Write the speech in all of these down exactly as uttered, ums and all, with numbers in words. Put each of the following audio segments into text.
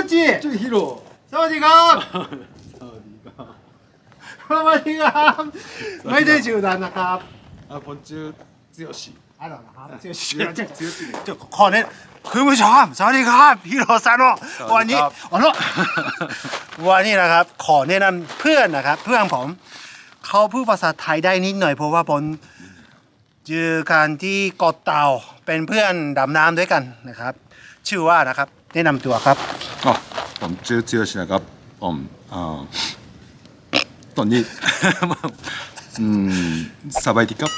จิชื่อฮิโร่สวัสดีครับสวัสดีครับไม่ได้ชื่อดันนะครับอ่าผมชื่อเจียวชิอะไรนะครับเจียวชิเจียวชิเจียวชิจะขอเนี่ยคุณผู้ชมสวัสดีครับฮิโร่ซานโนะวันนี้วันนี้วันนี้นะครับขอแนะนำเพื่อนนะครับเพื่อนผมเขาพูดภาษาไทยได้นิดหน่อยเพราะว่าผมเจอกันที่เกาะเต่าเป็นเพื่อนดำน้ำด้วยกันนะครับชื่อว่านะครับแนะนำตัวครับอ๋อผมชื่อเจียวชินะครับผมอ่าตอนนี้อืมสบายดีครับ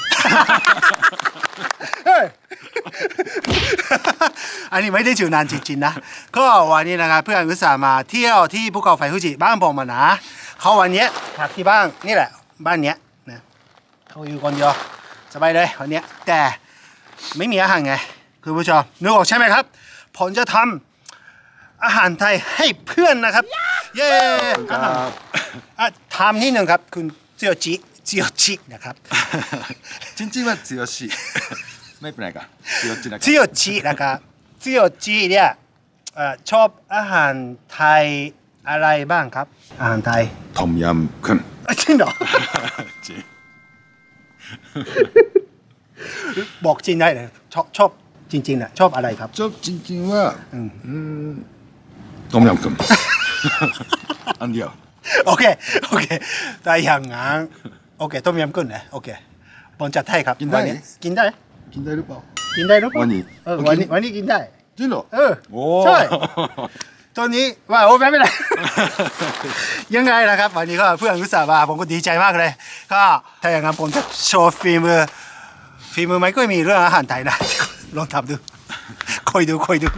อันนี้ไม่ได้ชื่อนานจริงๆนะก็วันนี้นะครับเพื่อนอุตส่าห์มาเที่ยวที่ภูเขาไฟฟูจิบ้านผมมานะเขาวันนี้พักที่บ้านนี่แหละบ้านเนี้ยนะเขาอยู่คนเดียวสบายเลยวันนี้แต่ไม่มีอาหารไงคุณผู้ชมนึกออกใช่ไหมครับผมจะทำอาหารไทยให้เพื่อนนะครับเย้อาหารอ่ะทำนิดหนึ่งครับคุณเจียวจิเจียวจินะครับจริงๆว่าเจียวชิไม่เป็นไรครับเจียวจินะครับเจียวจินะครับเจียวจิเนี่ยชอบอาหารไทยอะไรบ้างครับอาหารไทยต้มยำกุ้งจริงเหรอจริงบอกจริงได้เลยชอบชอบจริงๆนะชอบอะไรครับชอบจริงๆว่าต้มยำกุ้งอันเดียวโอเคโอเคแต่อย่างงั้นโอเคต้มยำกุ้งนะโอเคผมจัดให้ครับกินได้กินได้กินได้หรือเปล่ากินได้หรือเปล่าวันนี้เออวันนี้วันนี้กินได้จริงเหรอเออใช่ตัวนี้ว่าโอ้ไม่เป็นไรยังไงนะครับวันนี้ก็เพื่อนรู้สึกว่าผมก็ดีใจมากเลยก็ถ้าอย่างนั้นผมจะโชว์ฝีมือฝีมือไม่ก็มีเรื่องอาหารไทยนะลองทำดูคอยดูคอยดู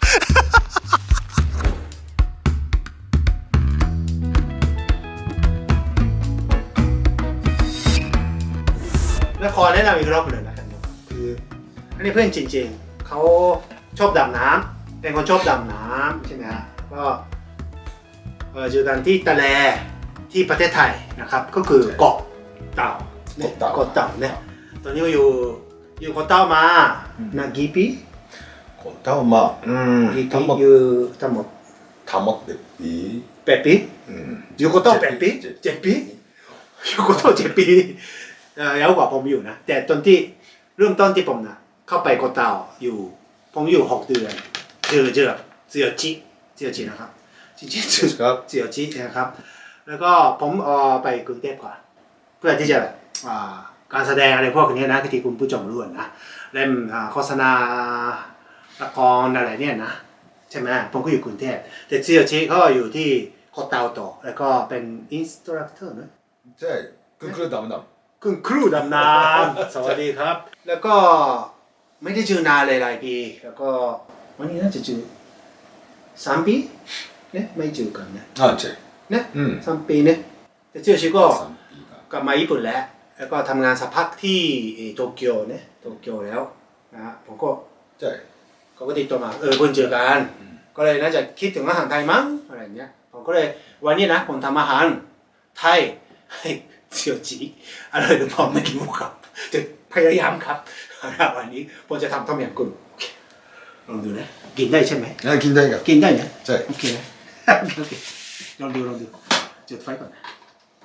แล้วขอแนะนำอีกรอบเลยนะครับคืออันนี้เพื่อนจริงๆเขาชอบดำน้ำเป็นคนชอบดำน้ำใช่ไหมฮะก็เจอกันที่ตะแลที่ประเทศไทยนะครับก็คือเกาะเต่าเกาะเต่าเนี่ยตอนนี้ก็อยู่อยู่เกาะเต่ามานากี่ปีเกาะเต่ามาอืมทั้งหมดอยู่ทั้งหมดทั้งหมดแปดปีแปดปีอยู่เกาะเต่าแปดปีเจ็ดปีอยู่เกาะเต่าเจ็ดปียาวกว่าผมอยู่นะแต่ตอนที่เริ่มต้นที่ผมนะเข้าไปเกาะเต่าอยู่ผมอยู่หกเดือนเจอเจอเจียวจิเจียวจินะครับจริงๆเจียวจินะครับแล้วก็ผมเออไปกรุงเทพก่อนเพื่อที่จะการแสดงอะไรพวกนี้นะที่คุณผู้ชมรู้นะเล่มโฆษณาละครอะไรเนี่ยนะใช่ไหมผมก็อยู่กรุงเทพแต่เจียวจิเขาอยู่ที่เกาะเต่าต่อแล้วก็เป็นอินสตรัคเตอร์นะใช่คุณครูดำน้ำคุณครูดำน้ำสวัสดีครับแล้วก็ไม่ได้เจอนานเลยหลายปีแล้วก็วันนี้น่าจะเจอสามปีเนี่ยไม่เจอกันนะอ่าใช่เนี่ยสามปีเนี่ยแต่เจอชิก็กลับมาญี่ปุ่นแล้วแล้วก็ทำงานสักพักที่โตเกียวเนี่ยโตเกียวแล้วนะผมก็ใช่เขาก็ติดต่อมาเออเพิ่งเจอกันก็เลยน่าจะคิดถึงอาหารไทยมั้งอะไรเงี้ยผมก็เลยวันนี้นะผมทำอาหารไทยให้เจียวจีอะไรหรือเปล่าไม่รู้ครับจะพยายามครับวันนี้ผมจะทำต้มยำกุ้งลองดูนะกินได้ใช่ไหมกินได้ครับกินได้เนี่ยใช่โอเคนะโอเคลองดูลองดูจุดไฟก่อนนะ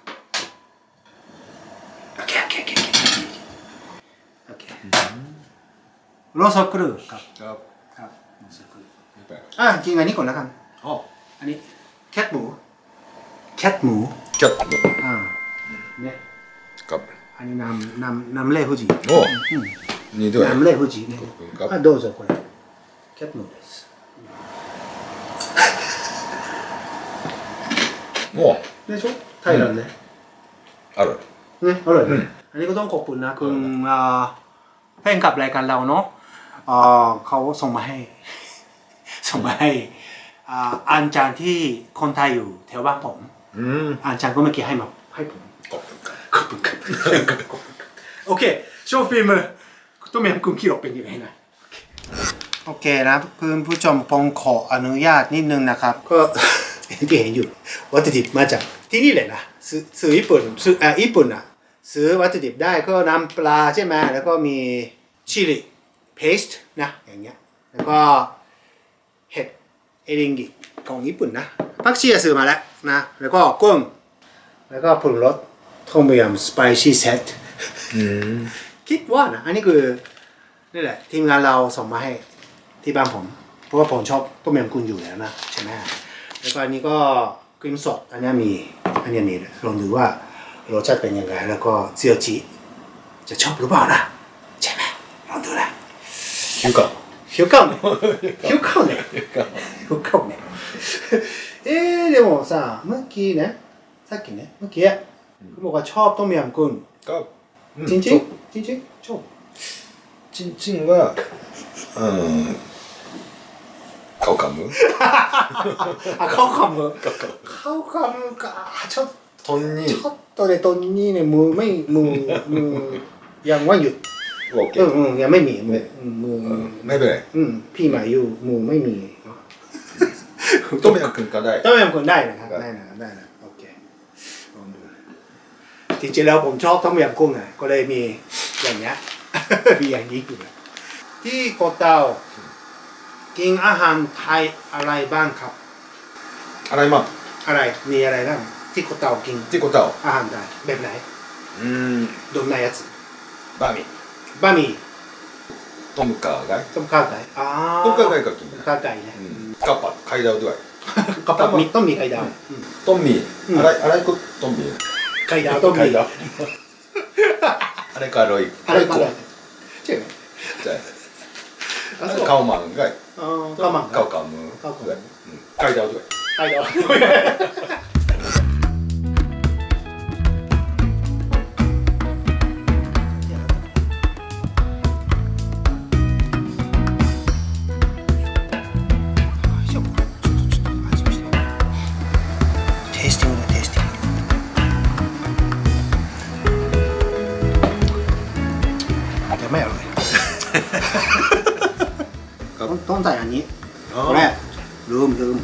โอเคโอเคโอเคโอเคโรสกรูครับครับครับโรสกรูอ่ะกินอันนี้ก่อนแล้วกันอ๋ออันนี้แคทหมูแคทหมูแคทหมูอ่าเนี่ยครับอันนี้น้ำน้ำน้ำเล่ฟูจิโอ้นี่ด้วยน้ำเล่ฟูจิเนี่ยอ่ะどうぞこれキャットです。 おでしょタイランね。 ある。 ね、อร่อยเลยอันนี้ก็ต้องขอบคุณนะคุณแฟนกับรายการเราเนาะเขาส่งมาให้ส่งมาให้อาจารย์ที่คนไทยอยู่แถวบ้านผมอาจารย์ก็เมื่อกี้ให้มาให้ผมขอบคุณครับขอบคุณครับโอเคโชว์ฟิล์มต้มยำกุ้งขี้หลอกเป็นยังไงนะโอเคนะเพื่อนผู้ชมผมขออนุญาตนิดนึงนะครับก็เห็นเห็นอยู่วัตถุดิบมาจากที่นี่เลยนะซื้อซื้อญี่ปุ่นซื้ออ่าญี่ปุ่นอ่ะซื้อวัตถุดิบได้ก็น้ำปลาใช่ไหมแล้วก็มีชิลลี่เพสต์นะอย่างเงี้ยแล้วก็เห็ดเอริงกิของญี่ปุ่นนะผักชีซื้อมาแล้วนะแล้วก็กุ้งแล้วก็ปรุงรสต้มยำสไปซี่เซตคิดว่านะอันนี้คือนี่แหละทีมงานเราส่งมาให้ที่บ้านผมเพราะว่าผมชอบต้มยำกุ้งอยู่แล้วนะใช่ไหมแล้วก็อันนี้ก็ครีมสดอันนี้มีอันนี้มีลองดูว่ารสชาติเป็นยังไงแล้วก็เซียวจิจะชอบหรือเปล่านะใช่ไหมลองดูนะหิวก่อนหิวก่อนหิวก่อนเนี่ยหิวก่อนเนี่ยเอ๊ะでもさเมื่อกี้ねさっきねเมื่อกี้เขาบอกว่าชอบต้มยำกุ้งก็จริงจริงจริงจริงชอบจริงๆว่าอืมเข้าคำあ、เข้าคำเข้าคำかちょっとにちょっとねตอนนี้เนี่ยมือไม่มือมือยังว่าหยุดโอเคอืมอืมยังไม่มีมือมือไม่เป็นไรอืมพี่หมายอยู่มือไม่มีต้มยำกุ้งก็ได้ต้มยำกุ้งได้นะครับได้นะได้นะโอเคลองดูจริงๆแล้วผมชอบต้มยำกุ้งอ่ะก็เลยมีอย่างเงี้ยมีอย่างนี้อยู่ที่โกเตากินอาหารไทยอะไรบ้างครับอะไรบ้างอะไรมีอะไรบ้างที่โกเตากินที่โกเตาอาหารไทยแบบไหนอืมどんなやつบะหมี่บะหมี่ต้มข่าไก่ต้มข่าไก่อ๋อต้มข่าไก่ก็กินข่าไก่เนี่ยกับผัดไข่ดาวด้วยกับผัดมีต้มมีไข่ดาวต้มมีอะไรอะไรก็ต้มมีไข่ดาวต้มมีอะไรก็อร่อยอะไรก็อร่อยใช่ไหมใช่ข้าวมันไก่ข้าวมันข้าวขาหมูไข่ดาวด้วยไข่ดาวไม่อร่อยต้องใส่อันนี้แรกลืมลืม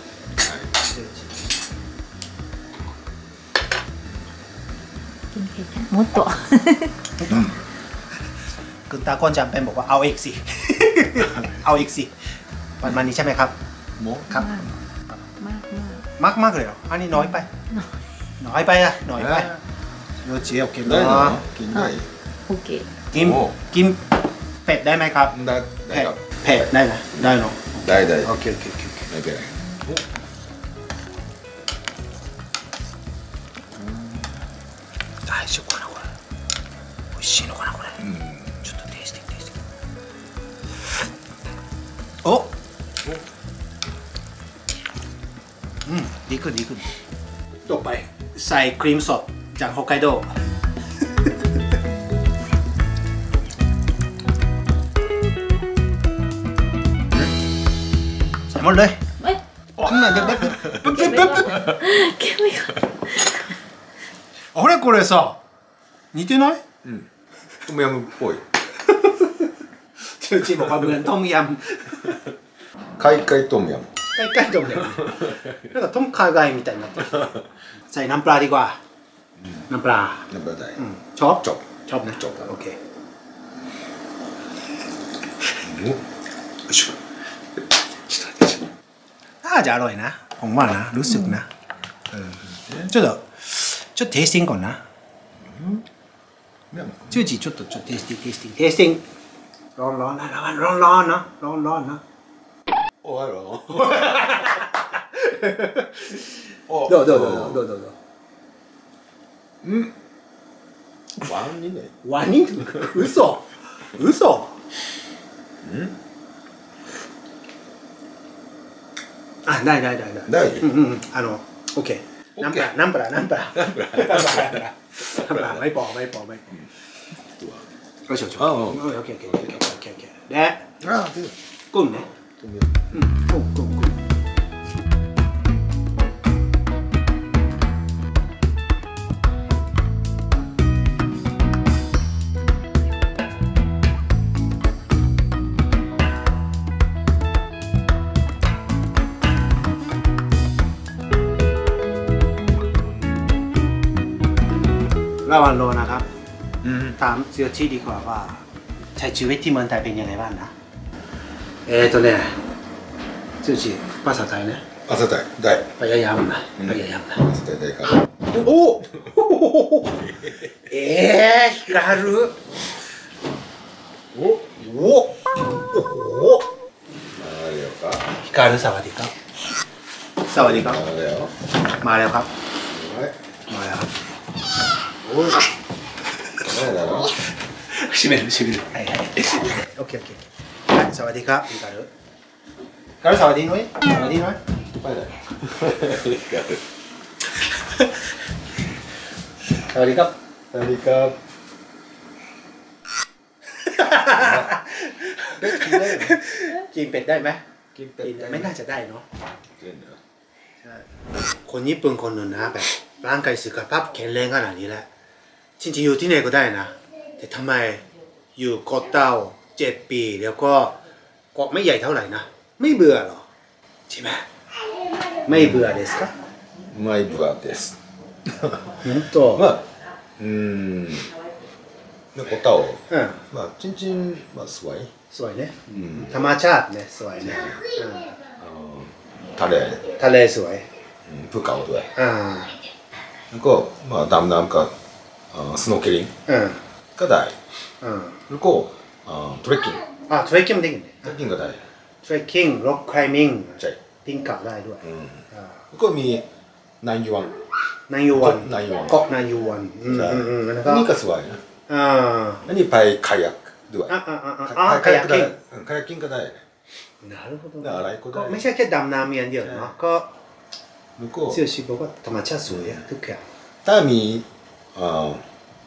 もっとคุณตาก้นจำเป็นบอกว่าเอาอีกสิเอาอีกสิประมาณนี้ใช่ไหมครับโมครับมากมากมากเลยเหรออันนี้น้อยไปน้อยไปอะน้อยไปโยชิโอเคได้เนาะกินได้โอเคกินกินเผ็ดได้ไหมครับได้ได้ครับเผ็ดได้นะได้เนาะได้ได้โอเคโอเคโอเคไม่เป็นไร大丈夫かなこれ美味しいのかなこれちょっとテイスティングテイスティングおอืมดีขึ้นดีขึ้นต่อไปใส่ครีมสดจากฮอกไกโดหมดเลยเอ้ยなんでだってだってだって煙があれこれさ似てないうんトムヤムっぽいจริงๆบอกว่าเหมือนต้มยำカイカイトムヤムใกล้ๆต้มยำなんかต้มขาไก่みたいになってるใส่น้ำปลาดีกว่าน้ำปลาน้ำปลาได้ชอบชอบชอบนะชอบโอเคน่าจะอร่อยนะผมว่านะรู้สึกนะเออちょっとちょっとテイスティングก่อนนะจูจิちょっとちょっとテイスティングテイスティングテイスティングร้อนร้อนนะร้อนร้อนร้อนนะร้อนร้อนนะโอ้ยเหรอどうどうどうどうどうどううんワニねワニ嘘嘘うんあ、ได้ได้ได้ได้うんうんあのオッケーน้ำปลาน้ำปลาน้ำปลาน้ำปลาน้ำปลาไม่พอไม่พอไม่พอก็เฉยๆโอเคโอเคโอเคโอเคโอเคและกุ้งเนี่ยอืมกุ้งกุ้งกุ้งระหว่างรอนะครับถามเซียวชิดีกว่าว่าใช้ชีวิตที่เมืองไทยเป็นยังไงบ้างนะเออตัวเนี่ยเซียวชิภาษาไทยนะ朝台台พยายามนะพยายามนะ朝台台かโอ้เอ๊ะฮิการุโอ้โหโอ้โหあれよかฮิการุสวัสดีครับสวัสดีครับあれよมาแล้วครับはいมาแล้วครับおい誰だろうชิเมรุชิเมรุはいはいโอเคโอเคはいสวัสดีครับฮิการุฮิการุสวัสดีนุ้ยสวัสดีนุ้ย誰だสวัสดีครับสวัสดีครับ ได้กินได้ไหมกินเป็ดได้ไหมกินเป็ดกินได้ไหมไม่น่าจะได้เนาะกินเหรอคนญี่ปุ่นคนหนึ่งนะแบบร่างกายสุขภาพแข็งแรงขนาดนี้แหละจริงๆอยู่ที่ไหนก็ได้นะแต่ทำไมอยู่เกาะเต่าเจ็ดปีแล้วก็เกาะไม่ใหญ่เท่าไหร่นะไม่เบื่อหรอใช่ไหมไม่เบื่อですかマイブアです本当まあうーんでコタをうんまあちんちんまあสวยสวยเนี่ยอืมธรรมชาติเนี่ยสวยเนี่ยอืมあのทะเลทะเลสวยอืมภูเขาด้วยอ่าแล้วก็มาดำน้ำกับสโนว์เคลิ่งอืมก็ได้อืมแล้วก็トレッキングอ่าเทรคกิ้งได้ไงトレッキングก็ได้เทรคกิ้งร็อกไคลมิ่งใช่พิงเขาได้ด้วยอืมอ่าแล้วก็มีนายวันนายยูวันนายวันเกาะนายยูวันอืมใช่อืมอืมแล้วอัก็นนี้ก็สวยนะอ่าอันนี้ไปคายักด้วยอ่าอ่าอ่าอ่าคายักได้กิ้งอืมคายักกิ้งก็ได้なるほど、ね。 อะไรก็ได้ไม่ใช่แค่ดำน้ำอย่างเดียวเนาะก็แล้วก็เชื่อชิบอกว่าธรรมชาติสวยอะทุกอย่างถ้ามีเอ่อ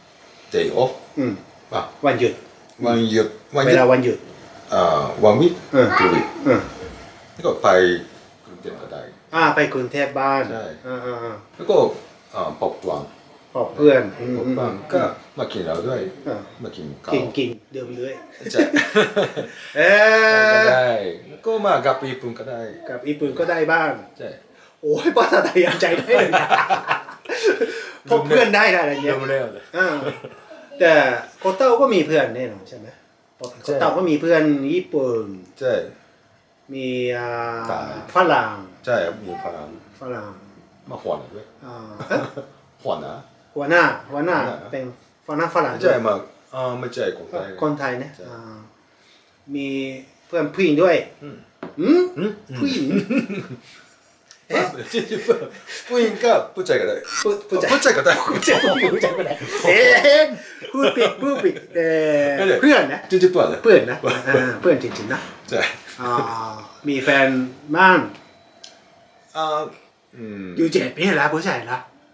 day off อืมอ่ะวันหยุดวันหยุดวันหเวยุดลาวันหยุดอ่าวันวิอืมทูวิอืมแล้วก็ไปกรุงเทพก็ได้อ่าไปกรุงเทพบ้านใช่อ่าอ่าอ่าแล้วก็อ่าปอบตวงพอเพื่อนอืมปอบอืมตวงก็มากินเราด้วยอ่ามากินข้ากินวกินเดิมเลยใช่เอก็อได้แล้วก็มากับญี่ปุ่นก็ได้กับญี่ปุ่นก็ได้บ้างใช่โอ้ยภาษาไทยยังใจได้เลยนะพบเพื่อนได้อะไรเงี้เริ่ยมแล้วเลยอ่าแต่โคเต้าก็มีเพื่อนแน่นอนใช่ไหมโคเต้าก็มีเพื่อนญี่ปุ่นใช่มีอ่าตายฝรั่งใช่มีพลังฝรั่งมาหัวหน้าด้วยอ่าเอ๊ะหัวหน้าหัวหน้าหัวหน้าหัวหน้าเป็นฝรั่งฝรั่งใช่มาอ่าไม่ใช่คนไทยคนไทยนะใช่อ่ามีเพื่อนผู้หญิงด้วยอืมอืมอืมผู้หญิงเอ๊ะผู้หญิงก็ผู้ชายก็ได้ผู้ผู้ชายผู้ชายก็ได้ผู้ชายผู้หญิงผู้ชายคนไหนเอ๊ะผู้ปิดผู้ปิดเอ่อเพื่อนนะจริงๆตัวเลยเพื่อนนะอ่าเพื่อนจริงๆนะใช่อ่ามีแฟนบ้างอ่าอืมอยู่เจ็ดปีแล้วผู้ชายละ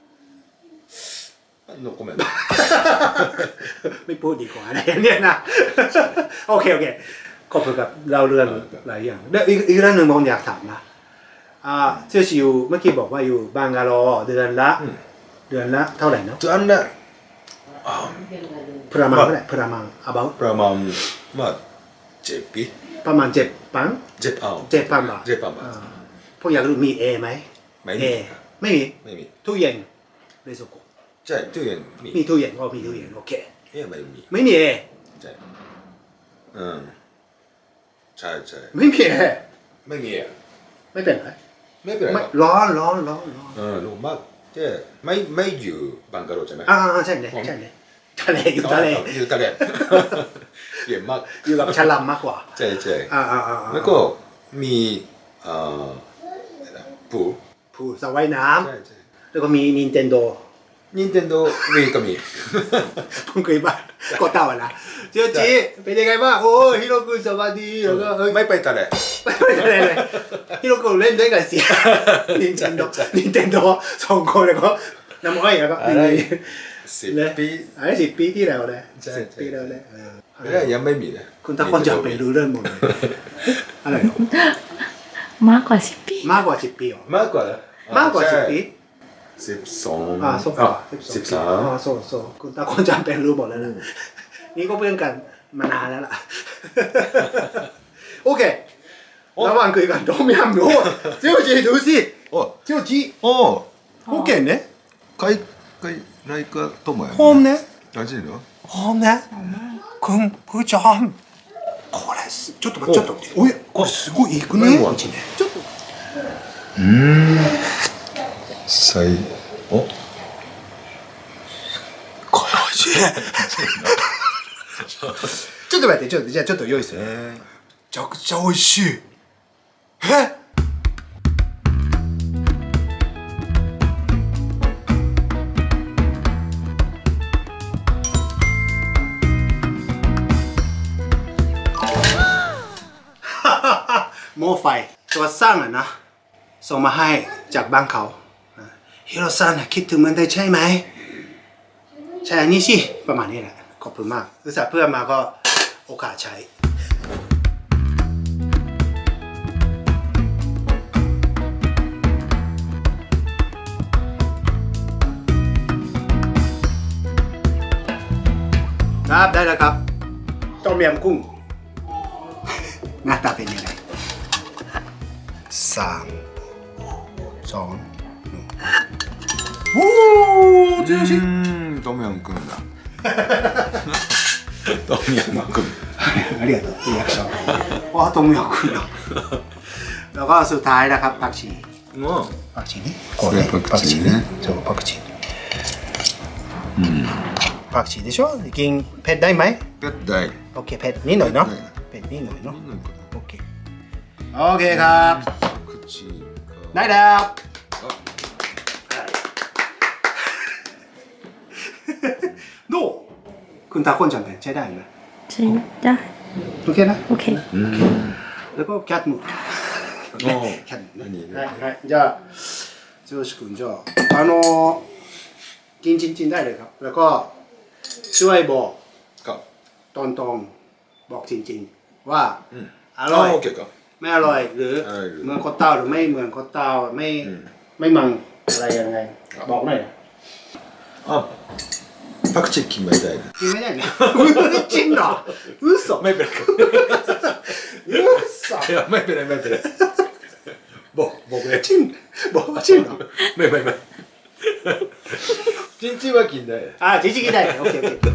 โนคอมเมนต์ไม่พูดดีกว่าอะไรเนี่ยนะโอเคโอเคขอบคุณกับเราเรื่องหลายอย่างแล้วอีกอีกเรื่องหนึ่งผมอยากถามนะอ่าเชื่อชิวเมื่อกี้บอกว่าอยู่บังกาโลเดือนละเดือนละเท่าไหร่เนาะตัวอันน่ะอ่าประมาณเท่าไหร่ประมาณ about ประมาณมาเจ็ดปีประมาณเจ็ดปังเจ็ดเอาเจ็ดพันบาทเจ็ดพันบาทอ่าพวกอยากรู้มีเอไหมไม่เอมีไม่มีไม่มีตู้เย็นในสุโขใช่ตู้เย็นมีมีตู้เย็นก็มีตู้เย็นโอเคเอ๊ะไม่มีไม่มีเอใช่อืมใช่ใช่ไม่มีเอไม่มีอ่ะไม่เป็นไรไม่เป็นไรหรไม่อกร้อนร้อนร้อนร้อนเออรู้มากเจ๊ไม่ไม่อยู่บังกะโลใช่ไหมอ่าใช่เลยใช่เลยทะเลอยู่ทะเลอยู่ทะเลเย็นมากอยู่กับฉลามมากกว่าใช่ใช่อ่าอ่าอ่าแล้วก็มีเอ่ออะไรนะปูผู้สระว่ายน้ใช่ใช่ำแล้วก็มี Nintendo นินเทนโดวีก็มีเพิ่งเคยบ้านก็เต่าอะนะเจียวจีเป็นยังไงบ้างโอ้ฮิโรกุสวัสดีแล้วก็เอ้ยไม่ไปทะเลไม่ไม่อะไรเลยฮิโรกุเล่นด้วยกันเสีย Nintendo Nintendo สองคนแล้วก็น้ำอ้อยแล้วก็อะไรสิบปีอันนี้สิบปีที่แล้วเลยใช่สิบใช่ปีแล้วเลยเออเอ้ยยังไม่มีเลยคุณตาคนจะไปรู้เรื่องหมดเลยอะไรหรอมากกว่าสิบปีมากกว่าสิบปีเหรอมากกว่าเหรอมากกว่าสิบปีสิบสองอ่าそっかสิบสามอ่าそうそうคุณตาคนจำเป็นรู้หมดแล้วนะนี่ก็เพื่อนกันมานานแล้วล่ะโอเคระหว่างคุยกันโดมยำดูเจียวจีดูสิโอ้เจียวจีโอ้โอเคね海外来かともやหอมね大事のหอมねคุณผู้ชมこれすちょっと待ってちょっと待っておいこれすごいいくねおうちねちょっとうん最おこれ美味しいちょっと待ってちょっとじゃあちょっと用意するめちゃくちゃ美味しいえหม้อไฟตัวสร้างอ่ะนะส่งมาให้จากบ้านเขาฮิโรซันคิดถึงมันได้ใช่ไหมใช่อันนี้สิประมาณนี้แหละขอบคุณมากอุตส่าห์เพื่อนมาก็โอกาสใช้ครับได้แล้วครับต้มยำกุ้งหน้าตาเป็นยังไงสามสองหนึ่งโอ้จริงจริงトムヤムくんだトムヤムくんありがとうリアクションว้าต้มยำกุ้งแล้วก็สุดท้ายนะครับผักชีผักชีนี่これผักชีねそうผักชีผักชีでしょกินเผ็ดได้ไหมเผ็ดได้โอเคเผ็ดนิดหน่อยเนาะเผ็ดนิดหน่อยเนาะโอเคโอเคครับได้แล้วどうคุณตาคนจำเป็นใช้ได้ไหมใช้ได้โอเคนะโอเคแล้วก็แคทมูแคทมูはいじゃあ剛君じゃああのกินจริงๆได้เลยครับแล้วก็ช่วยบอกตอนๆบอกจริงๆว่าอร่อยไม่อร่อยหรือเมืองโคตเต้าหรือไม่เมืองโคตเต้าไม่ไม่มังอะไรยังไงบอกหน่อยอ่ะパクチー決めたい決めないねจริงเหรอ嘘ไม่เป็นไร嘘いやไม่เป็นไรไม่เป็นไรบอกบอกเลยจริงบอกจริงเหรอไม่ไม่ไม่จริงๆはกินได้อ่าจริงๆกินได้โอเคโอเค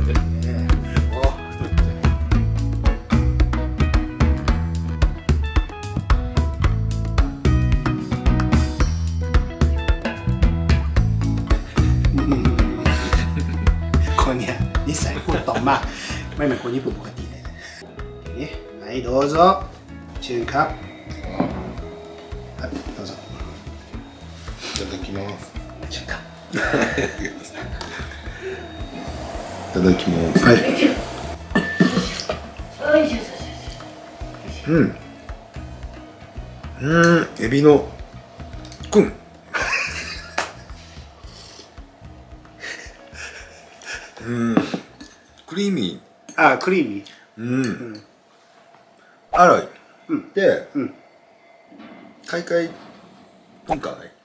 คนเนี้ยนิสัยพูดต่อมากไม่เหมือนคนญี่ปุ่นปกติเลยทีนี้ไหนどうぞเชิญครับどうぞいただきますเชิญครับいただきますはいうんうんエビのくんうんクリーミーあクリーミーうんอร่อยで海外文化ない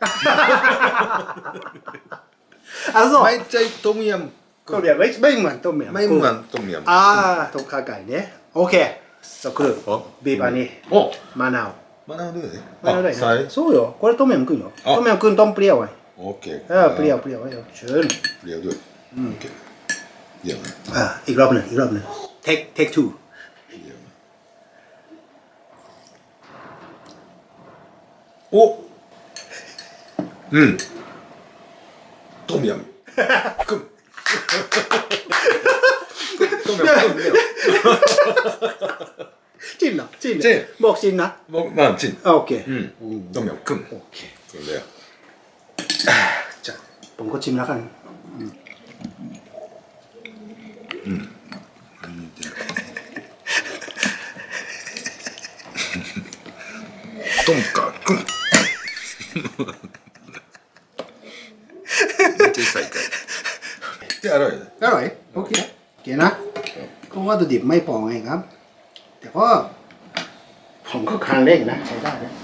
あそう毎日トムヤムต้มยำไม่ไม่เหมือนต้มยำไม่เหมือนต้มยำอ่าต้มขาไก่เนี่ยโอเคสักครู่บีบอันนี้มะนาวมะนาวด้วยมะนาวด้วยนะそうよこれต้มยำกุ้งよต้มยำกุ้งต้มเปรี้ยวไงโอเคเออเปรี้ยวเปรี้ยวเชิญเปรี้ยวด้วยโอเคเยี่ยมอ่าอีกรอบหนึ่งอีกรอบหนึ่ง take take two おうんトムヤムくんトムヤムくんねจิ้นเหรอจิ้นบอกจิ้นนะบอกまあจิ้นโอเคトムヤムくんโอเคこれだよじゃあผมก็ชิมแล้วกันうんトムカくんめっちゃ最下位でอร่อยอร่อยโอเคโอเคนะก็วัตถุดิบไม่พอไงครับแต่ก็ผมก็ครั้งแรกนะใช้ได้นะ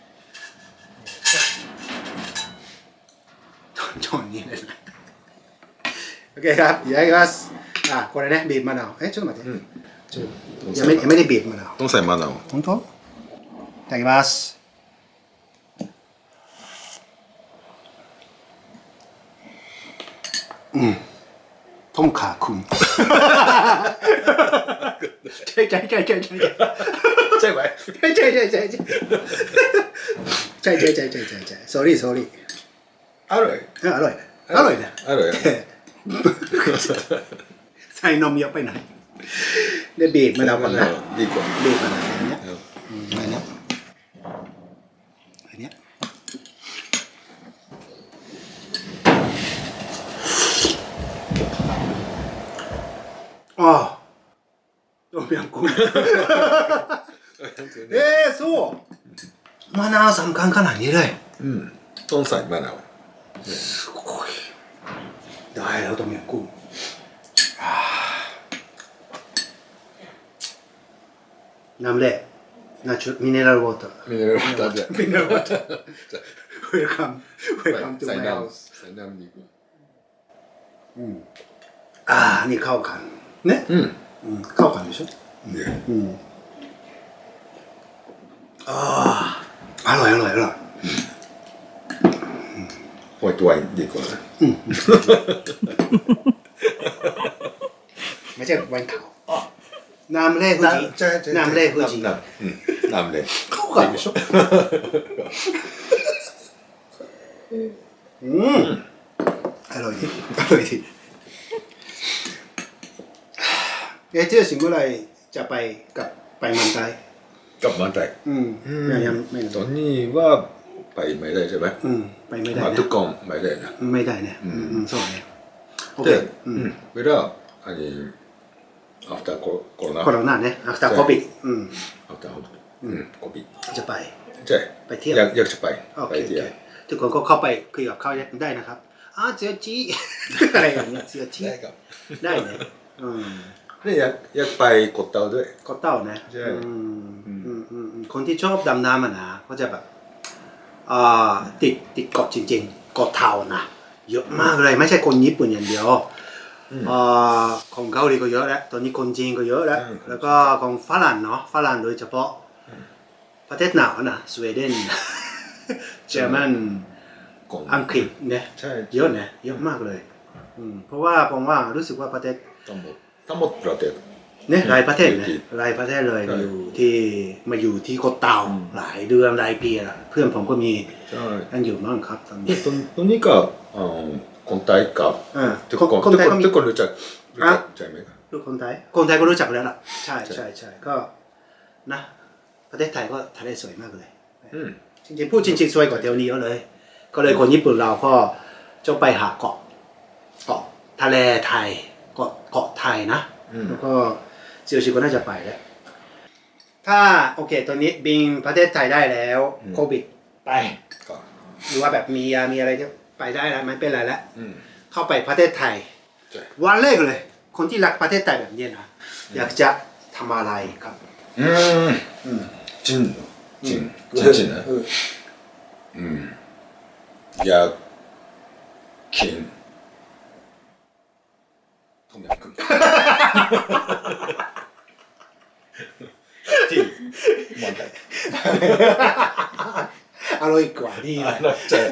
จอนนี้เลยนะโอเคครับเดี๋ยวก็อ่ะこれねบีบมะนาวเอ๊ะちょっと待ってยังไม่ยังไม่ได้บีบมะนาวต้องใส่มะนาว本当いただきますอืมต้มขาคุณใช่ใช่ใช่ใช่ใช่ใช่ไหมใช่ใช่ใช่ใช่ใช่ใช่ช่ใช่ใช่ใช่ใช่ใช่ sorry sorry อร่อยเอออร่อยอร่อยนะอร่อยใส่นมเยอะไปหน่อยได้บีบมะนาวก่อนนะดีกว่าบีบมะนาวอย่างเงี้ยอืมอันเนี้ยอันเนี้ยอ๋อต้มยำกุ้งเอ๊ะสู้มะนาวสำคัญขนาดนี้เลยอืมต้องใส่มะนาวすごいได้แล้วต้มยำกุ้งน้ำเละนาชูมิเนอรัลวอเตอร์มิเนอรัลวอเตอร์じゃมิเนอรัลวอเตอร์ welcome welcome to ใส่ my น้ house ำใส่น้ำดีกว่าอืมอ่านี่เข้ากันねอืมเข้ากันでしょเนี่ยอืมอ่าอร่อยอร่อยอร่อยホワイトワインดีกว่าไม่ใช่ไวน์ขาวน้ำเล่ฟูจิน้ำเล่ฟูจิน้ำอืมน้ำเล่เข้ากันでしょอืมอร่อยดีอร่อยดีเอ๊ะเจ้าสิงห์เมื่อไหร่จะไปกับไปมันไตกลับมาได้อืมยังยังไม่ตอนนี้ว่าไปไม่ได้ใช่ไหมอืมไปไม่ได้มานะทุกกองไม่ได้นะไม่ได้เนี่ยอืมอืมそうねโอเคで、 อืมเวลาอันนี้ after コロナโควิดเนี่ย after covid อืม after อืมโควิดจะไปใช่ไปเที่ยวอยากอยากจะไปโอไปเคโอเที่ยเคว ทุกคนก็เข้าไปคุยกับเขาได้นะครับอ้าวเจียจีอะไรอย่างเงี้ยเจียจีได้ครับได้เนี่ยอืมนี่อยากอยากไปกดเตาด้วยก็เต้านะใช่อืมอืมอืมอืมคนที่ชอบดำน้ำอ่ะนะเขาจะแบบอ่าติดติดเกาะจริงๆเกาะเต่านะเยอะมากเลยไม่ใช่คนญี่ปุ่นอย่างเดียวอ่าของเกาหลีก็เยอะแล้วตอนนี้คนจีนก็เยอะแล้วแล้วก็ของฝรั่งเนาะฝรั่งโดยเฉพาะประเทศหนาวนะสวีเดนเยอรมันกงอังกฤษเนี่ยใช่เยอะนะเยอะมากเลยอืมเพราะว่าผมว่ารู้สึกว่าประเทศทั้งหมดทั้งหมดประเทศเนี่ยหลายประเทศอยู่นะที่หลายประเทศเลยใช่อยู่ที่มาอยู่ที่เกาะเต่าหลายเดือนหลายปีละเพื่อนผมก็มีใช่กันอยู่มั่งครับตอนนี้ตอนตอนนี้ก็เอ่อคนไทยกับอ่าทุกคนคนคนทุกไทยคนก็มีทุกคนรู้จักรู้จักอ่ะใช่ไหมครับลูกคนไทยคนไทยก็รู้จักแล้วล่ะใช่ใช่ใช่ใช่ก็นะประเทศไทยก็ทะเลสวยมากเลยอืมจริงๆพูดจริงๆสวยกว่าเดี๋ยวนี้เยอะเลย ก็เลยคนญี่ปุ่นเราก็จะไปหาเกาะเกาะทะเลไทยเกาะเกาะไทยนะอืมแล้วก็เซียวชิก็น่าจะไปแล้วถ้าโอเคตอนนี้บินประเทศไทยได้แล้วโควิดไปก็หรือว่าแบบมียามีอะไรที่ไปได้แล้วไม่เป็นไรแล้วอืมเข้าไปประเทศไทยใช่วันแรกเลย คนที่รักประเทศไทยแบบนี้นะอยากจะทำอะไรครับอืมอืมจริงจริงจริงๆนะเอออืมอยากกินต้มยำกุ้งที่เมืองไทยอร่อยกว่านี่เลยใช่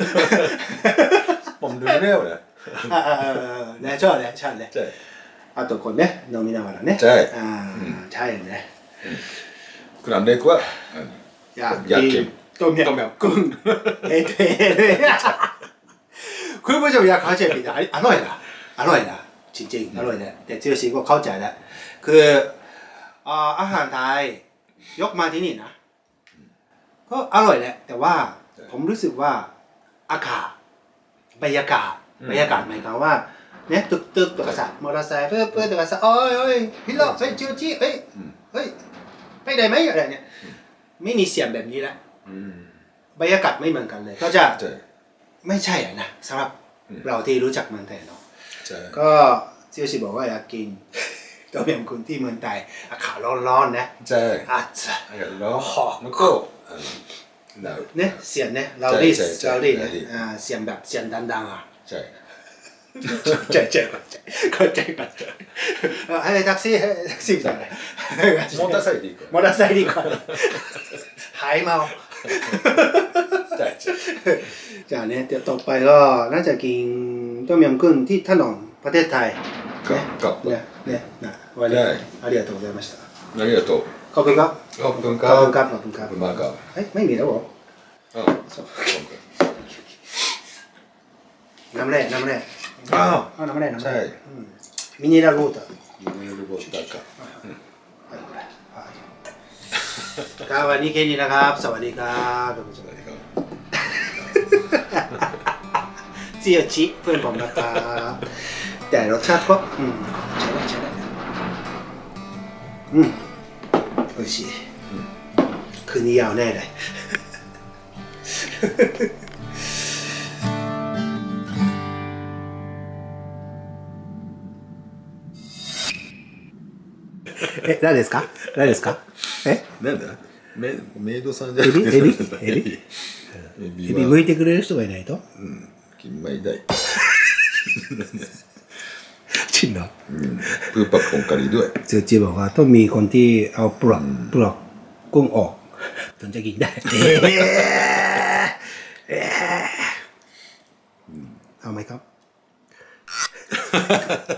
ผมดูเร็วนะอ่าอ่าอ่าねชอบねชอบねใช่あとこうね飲みながらねใช่ああใช่ねคุณอันเล็กว่าอันอยากอยากกินต้มยำกุ้งเท่ๆเลยคุณผู้ชมอยากเข้าใจผิดนะอร่อยนะอร่อยนะจริงๆอร่อยนะแต่ที่สิ่งก็เข้าใจแล้วคืออ่าอาหารไทยยกมาที่นี่นะก็อร่อยแหละแต่ว่าผมรู้สึกว่าอากาศบรรยากาศบรรยากาศหมายความว่าเนี่ยตึกตึกตัวกระสับมอเตอร์ไซค์เพื่อเพื่อตัวกระสับโอ้ยโอ้ยพี่หลอกใส่จิวจี้เอ้ยเฮ้ยไปได้ไหมอะไรเนี่ยไม่มีเสียงแบบนี้แล้วอืมบรรยากาศไม่เหมือนกันเลยก็จะใช่ไม่ใช่อะนะสำหรับเราที่รู้จักเมืองไทยเนาะใช่ก็เจียวชิบอกว่าอยากกินต้มยำกุ้งที่เมืองไทยอากาศร้อนๆนะใช่อาจจะแล้วมันก็อ่าหนาวเนี่ยเสียงเนี่ยเราได้ใช่ใช่เราได้ใช่เนี่ยอ่าเสียงแบบเสียงดังๆอ่ะใช่ใช่ใช่เข้าใจเข้าใจให้แท็กซี่ให้แท็กซี่ไปมอเตอร์ไซค์ดีกว่ามอเตอร์ไซค์ดีกว่าหายเมาใช่ใช่จากนี้เดี๋ยวต่อไปก็น่าจะกินต้มยำกุ้งที่ถนนประเทศไทยกับกับเนี่ยเนี่ยนะวันนี้ありがとうございましたありがとうขอบคุณครับขอบคุณคขรัอบบ คุณครับขอบคุณครับขอบคุณมากครับเฮ้ยไม่มีแล้วเหรอあそうน้ำแร่น้ำแร่あเอาน้ำแร่น้ำใช่แร่อืมมิネラルウォーターミネラルウォーターかครับวันนี้แค่นี้นะครับสวัสดีครับท่านผู้ชมเจียชิเพื่อนผมนะครับแต่รสชาติก็อืมใช่ได้ใช่ได้อืมおいしいคืนนี้ยาวแน่เลยえ、誰ですか誰ですかえなんだメメイドさんじゃエビエビエビエビエビ剥いてくれる人がいないとうん金米大จริงเหรออืมเพื่อปรับผงกะหรี่ด้วยเสือจีบอกว่าต้องมีคนที่เอาเปลือกเปลือกกุ้งออกถึงจะกินได้เอาไหมครับ